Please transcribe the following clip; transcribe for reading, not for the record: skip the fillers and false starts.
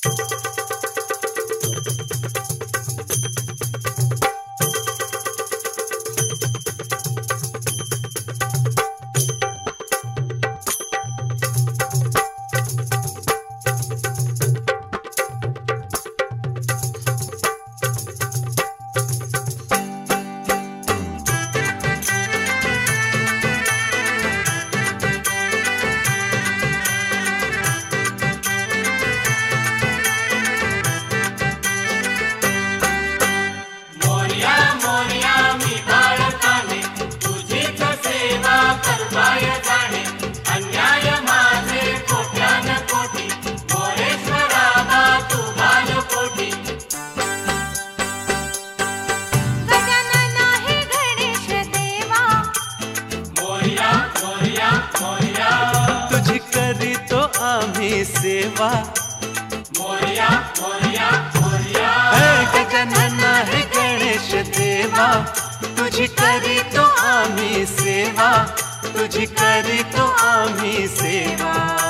तुझी करी तो आम्ही सेवा, मोरया मोरया मोरया। गजानना हे गणेश देवा, तुझी करी तो आम्ही सेवा, तुझी करी तो आम्ही सेवा।